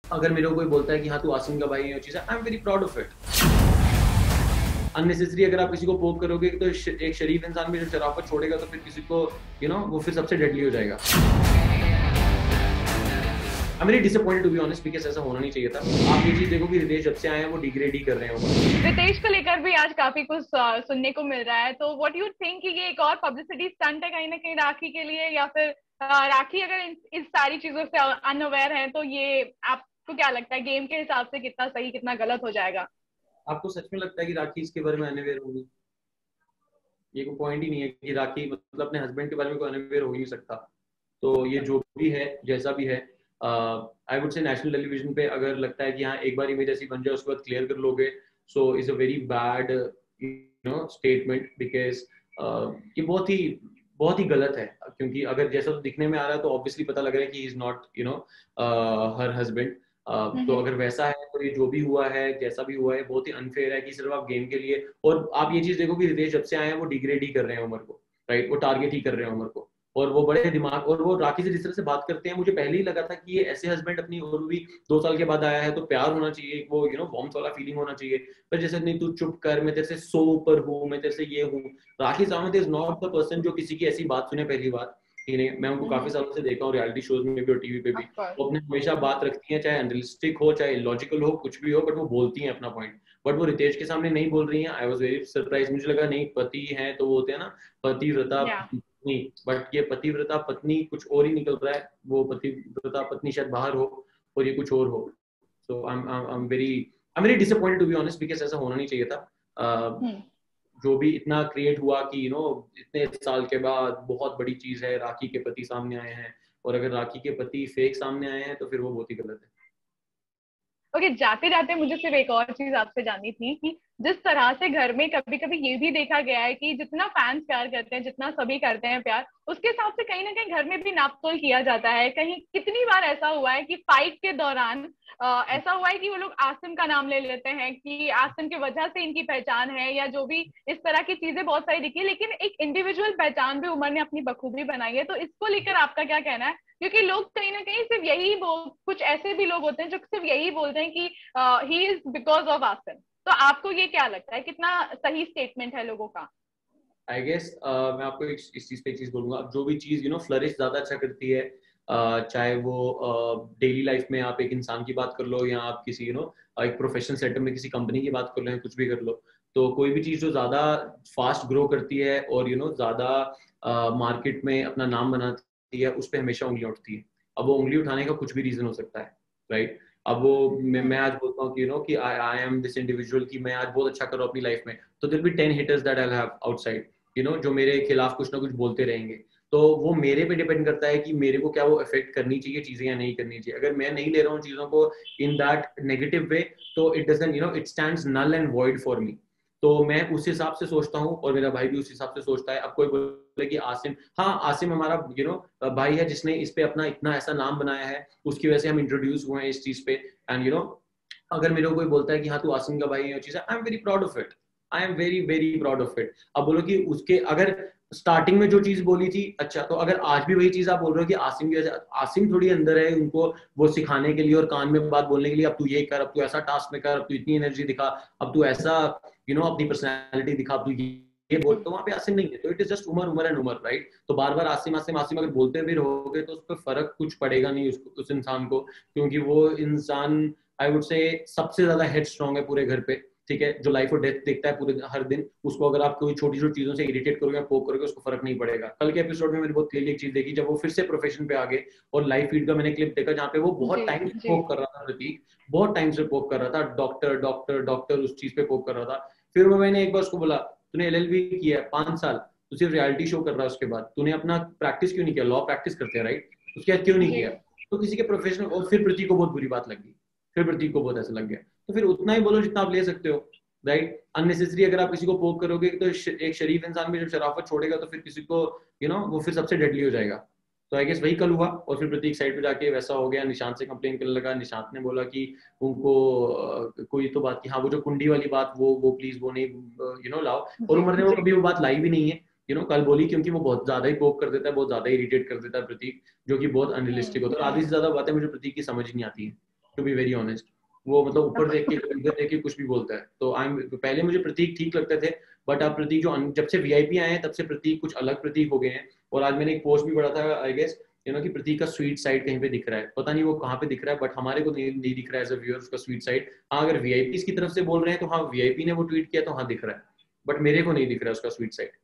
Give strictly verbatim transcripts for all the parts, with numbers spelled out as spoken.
अगर मेरे को कोई बोलता है कि हाँ तू आसिम का भाई है, चीज़ I am very proud of it. Unnecessary अगर आप किसी को पोक करोगे तो श, एक शरीफ इंसान भी जब शराफत छोड़ेगा तो फिर किसी को यू you नो know, वो फिर सबसे डेडली हो जाएगा। I am very disappointed to be honest, because ऐसा होना नहीं चाहिए था। आप ये चीज देखो कि रितेश जब से आए हैं वो डिग्रेड ही कर रहे हैं। रितेश को लेकर भी आज काफी कुछ आ, सुनने को मिल रहा है, तो व्हाट यू थिंक कि ये एक और पब्लिसिटी स्टंट है कहीं ना कहीं राखी के लिए, या फिर आ, राखी अगर इन, इस सारी चीजों से अनअवेयर है तो ये आपको क्या लगता है गेम के हिसाब से कितना सही कितना गलत हो जाएगा? आपको सच में लगता है कि राखी इसके बारे में अनअवेयर होगी? ये कोई पॉइंट ही नहीं है कि राखी मतलब अपने हस्बैंड के बारे में कोई अनअवेयर हो ही नहीं सकता। तो ये जो भी है जैसा भी है, I would say national television पे अगर लगता है कि हाँ एक बार इमेज ऐसी बन जाए उसके बाद क्लियर कर लोगे, so is a very bad you know statement, because ये बहुत ही बहुत ही गलत है। क्योंकि अगर जैसा तो दिखने में आ रहा है तो ऑब्वियसली पता लग रहा है कि is not you know her husband. तो हम्म। अगर वैसा है तो ये जो भी हुआ है जैसा भी हुआ है बहुत ही अनफेयर है कि सिर्फ आप गेम के लिए। और आप ये चीज देखो कि रितेश जब से आए हैं वो डिग्रेड ही कर रहे हैं उमर को, राइट? वो टारगेट ही कर रहे हैं उमर को। और वो बड़े दिमाग, और वो राखी से जिस तरह से बात करते हैं, मुझे पहले ही लगा था कि ये ऐसे हस्बैंड अपनी, और भी दो साल के बाद आया है तो प्यार होना चाहिए, वो यू नो वार्मथ वाला फीलिंग होना चाहिए। पर जैसे नहीं तू चुप कर, मैं तेरे से सो ऊपर हूँ, मैं तेरे से ये हूँ। Rakhi Sawant is not the person जो किसी की ऐसी बात सुने पहली बात। इन्हें मैं उनको काफी हम्म। सालों से देखा हूँ रियलिटी शोज में भी और टीवी पे भी। Of course. वो अपने हमेशा बात रखती हैं, चाहे अनरियलिस्टिक हो चाहे लॉजिकल हो कुछ भी हो, बट वो बोलती हैं अपना पॉइंट। बट वो रितेश के सामने नहीं बोल रही हैं। आई वॉज वेरी सरप्राइज, मुझे लगा नहीं पति है तो वो होते हैं ना पतिव्रता या पत्नी, बट ये पतिव्रता पत्नी कुछ और ही निकल रहा है। वो पतिव्रता पत्नी शायद बाहर हो और ये कुछ और हो। So I am I am very I am very disappointed to be honest, because ऐसा होना नहीं चाहिए था। uh, हम्म। जो भी इतना क्रिएट हुआ कि यू नो इतने साल के बाद बहुत बड़ी चीज है, राखी के पति सामने आए हैं। और अगर राखी के पति फेक सामने आए हैं तो फिर वो बहुत ही गलत है। ओके, जाते जाते मुझे सिर्फ एक और चीज आपसे जाननी थी कि जिस तरह से घर में कभी कभी ये भी देखा गया है कि जितना फैंस प्यार करते हैं, जितना सभी करते हैं प्यार, उसके हिसाब से कहीं ना कहीं घर में भी नापतोल किया जाता है। कहीं कितनी बार ऐसा हुआ है कि फाइट के दौरान अ, ऐसा हुआ है कि वो लोग आसिम का नाम ले लेते हैं कि आसिम की वजह से इनकी पहचान है, या जो भी इस तरह की चीजें बहुत सारी दिखी, लेकिन एक इंडिविजुअल पहचान भी उमर ने अपनी बखूबी बनाई है। तो इसको लेकर आपका क्या कहना है? क्योंकि लोग कहीं ना कहीं सिर्फ यही बोल, कुछ ऐसे भी लोग होते हैं जो सिर्फ यही बोलते हैं कि he is because of Asim. तो आपको ये क्या लगता है, कितना सही स्टेटमेंट है लोगों का? आई गेस मैं आपको एक, इस चीज पे एक चीज बोलूंगा। जो भी चीज यू नो फ्लरिश ज्यादा अच्छा करती है, uh, चाहे वो डेली uh, लाइफ में आप एक इंसान की बात कर लो या आप किसी यू नो एक प्रोफेशनल सेक्टर में किसी कंपनी की बात कर लो या कुछ भी कर लो, तो कोई भी चीज जो ज्यादा फास्ट ग्रो करती है और यू नो ज्यादा मार्केट में अपना नाम बनाती है उस पर हमेशा उंगलियां उठती है। अब वो उंगली उठाने का कुछ भी रीजन हो सकता है, राइट? अब वो मैं, मैं आज बोलता हूँ कि यू नो कि I I am this individual, कि मैं आज बहुत अच्छा कर रहा हूँ अपनी लाइफ में, तो दिल be ten haters that I have outside, you know जो मेरे खिलाफ कुछ ना कुछ बोलते रहेंगे। तो वो मेरे पे डिपेंड करता है कि मेरे को क्या वो इफेक्ट करनी चाहिए चीजें या नहीं करनी चाहिए। अगर मैं नहीं ले रहा हूँ चीजों को इन दैट नेगेटिव वे, तो it doesn't you know it stands null and void for me. तो मैं उस हिसाब से सोचता हूँ और मेरा भाई भी उस हिसाब से सोचता है। अब कोई बोले कि आसिम, हाँ आसिम हमारा यू you नो know, भाई है जिसने इस पे अपना इतना ऐसा नाम बनाया है, उसकी वजह से हम इंट्रोड्यूस हुए हैं इस चीज पे। एंड यू नो अगर मेरे को कोई बोलता है कि हाँ तू आसिम का भाई है, चीज I am very proud of it. I am very very proud of it. अब बोलो कि उसके अगर स्टार्टिंग में जो चीज बोली थी, अच्छा तो अगर आज भी वही चीज आप बोल रहे हो कि आसिम की वजह, आसिम थोड़ी अंदर है उनको वो सिखाने के लिए और कान में बात बोलने के लिए, अब तू ये कर, अब तू ऐसा टास्क में कर, अब तू इतनी एनर्जी दिखा, अब तू ऐसा यू नो अपनी पर्सनैलिटी दिखा, अब तू ये बोल, तो वहां पे आसिम नहीं है। तो it is just Umar, Umar and Umar, right? तो बार बार आसिम आसिम आसिम अगर बोलते भी रहोगे तो उस पर फर्क कुछ पड़ेगा नहीं उस, उस इंसान को, क्योंकि वो इंसान आई वुड से सबसे ज्यादा हेड स्ट्रॉन्ग है पूरे घर पे, ठीक है? जो लाइफ और डेथ देखता है पूरे हर दिन, उसको अगर आप कोई छोटी छोटी चीजों से इरिटेट करोगे, पोक करोगे, उसको फर्क नहीं पड़ेगा। कल के एपिसोड में मैंने बहुत क्लियरली एक चीज देखी, जब वो फिर से प्रोफेशन पे आ गए और लाइव फीड का मैंने क्लिप देखा जहाँ पे वो बहुत जी। टाइम से जी। पोक कर रहा था प्रतीक, बहुत टाइम से पोक कर रहा था, डॉक्टर डॉक्टर डॉक्टर उस चीज पे पोक कर रहा था। फिर वो मैंने एक बार उसको बोला तूने एल एल बी किया है पांच साल, तू सिर्फ रियलिटी शो कर रहा है, उसके बाद तूने अपना प्रैक्टिस क्यों नहीं किया? लॉ प्रैक्टिस करते हैं, राइट? उसके बाद क्यों नहीं जी। किया? तो किसी के प्रोफेशनल, और फिर प्रतीक को बहुत बुरी बात लगी, फिर प्रतीक को बहुत ऐसा लग गया। तो फिर उतना ही बोलो जितना आप ले सकते हो, राइट? अननेसेसरी अगर आप किसी को पोक करोगे तो एक शरीफ इंसान भी जब शराफत छोड़ेगा तो फिर किसी को यू you नो know, वो फिर सबसे डेडली हो जाएगा। तो आई गेस वही कल हुआ और फिर प्रतीक साइड पे जाके वैसा हो गया, निशांत से कंप्लेन करने लगा। निशांत ने बोला कि उनको uh, कोई तो बात की, हाँ वो जो कुंडी वाली बात वो वो प्लीज वो नहीं यू नो लाओ। और जी। उमर ने वो जी। कभी वो बात लाई भी नहीं है, यू नो कल बोली, क्योंकि वो बहुत ज्यादा ही पोक कर देता है, बहुत ज्यादा इरिटेट कर देता है प्रतीक, जो कि बहुत अनरियलिस्टिक हम्म। होता है। आधी से ज्यादा बातें मुझे प्रतीक की समझ नहीं आती है। To be very honest. वो मतलब ऊपर देख के इधर देख के कुछ भी बोलता है। तो आई एम, पहले मुझे प्रतीक ठीक लगते थे, बट अब प्रतीक जो जब से वीआईपी आए हैं तब से प्रतीक कुछ अलग प्रतीक हो गए हैं। और आज मैंने एक पोस्ट भी पढ़ा था आई गेस यू नो कि प्रतीक का स्वीट साइड कहीं पे दिख रहा है, पता नहीं वो कहाँ पे दिख रहा है, बट हमारे को नहीं, नहीं दिख रहा है एज अ व्यूअर उसका स्वीट साइड। हाँ अगर वीआईपी की तरफ से बोल रहे हैं तो हाँ वीआईपी ने वो ट्वीट किया तो हाँ दिख रहा है, बट मेरे को नहीं दिख रहा है उसका स्वीट साइड।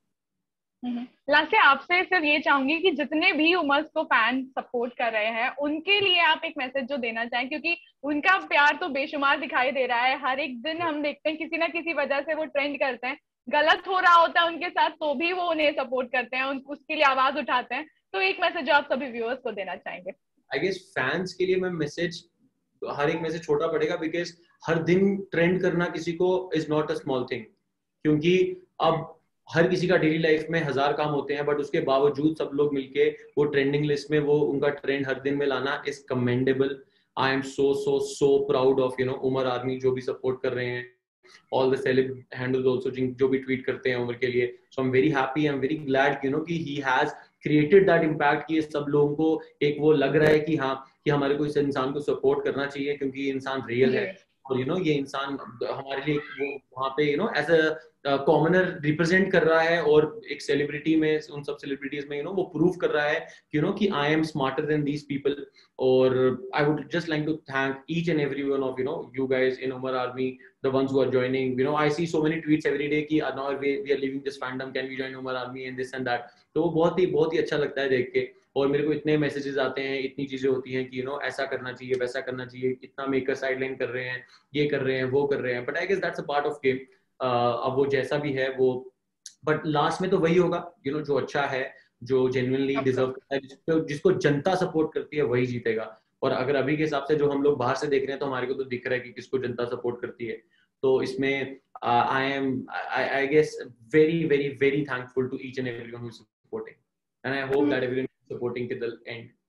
लास्ट से आपसे सिर्फ ये चाहूंगी कि जितने भी उमर्स को फैन सपोर्ट कर रहे हैं उनके लिए आप एक मैसेज जो देना चाहें, क्योंकि उनका प्यार तो बेशुमार दिखाई दे रहा है। हर एक दिन हम देखते हैं किसी ना किसी वजह से वो ट्रेंड करते हैं, गलत हो रहा होता है उनके साथ तो भी वो उन्हें सपोर्ट करते हैं, उसके लिए आवाज उठाते हैं। तो एक मैसेज जो आप सभी व्यूअर्स को देना चाहेंगे। आई गेस फैंस के लिए मैं मैसेज, हर एक मैसेज छोटा पड़ेगा बिकॉज हर दिन ट्रेंड करना किसी को is not a small thing, क्योंकि अब हर किसी का डेली लाइफ में हजार काम होते हैं, बट उसके बावजूद सब लोग मिलके वो ट्रेंडिंग लिस्ट में वो उनका ट्रेंड हर दिन में लाना is commendable. I am so so so proud of you know Umar army जो भी सपोर्ट कर रहे हैं, all the celeb handles also जो भी ट्वीट करते हैं उमर के लिए। so I'm very happy, I'm very glad you know कि he has created that impact कि सब लोगों को एक वो लग रहा है कि हाँ कि हमारे को इस इंसान को सपोर्ट करना चाहिए क्योंकि ये इंसान रियल है और यू नो ये इंसान हमारे लिए वो वहाँ पे you know as a commoner represent कर रहा है और एक सेलिब्रिटी में उन सब सेलिब्रिटीज में यू नो वो प्रूव कर रहा है यू नो कि I am smarter than these people. और I would just like to thank each and every one of you know you guys in Umar army, the ones who are joining. You know, I see so many tweets every day कि now we, we are leaving this fandom, can we join Umar Army and this and that. तो वो बहुत ही बहुत ही अच्छा लगता है देख के। और मेरे को इतने मैसेजेस आते हैं, इतनी चीजें होती हैं कि यू नो ऐसा करना चाहिए, वैसा करना चाहिए, इतना मेकर साइडलाइन कर रहे हैं, ये कर रहे हैं, वो कर रहे हैं, but I guess that's a part of game. अब वो जैसा भी है वो, बट लास्ट में तो वही होगा यू नो जो अच्छा है, जो जेन्युइनली डिजर्व करता है, जिसको जिसको जनता सपोर्ट करती है वही जीतेगा। और अगर अभी के हिसाब से जो हम लोग बाहर से देख रहे हैं तो हमारे को तो दिख रहा है कि किसको जनता सपोर्ट करती है। तो इसमें I am I guess very very very thankful to each and everyone who is supporting and I hope that everyone is supporting till the and.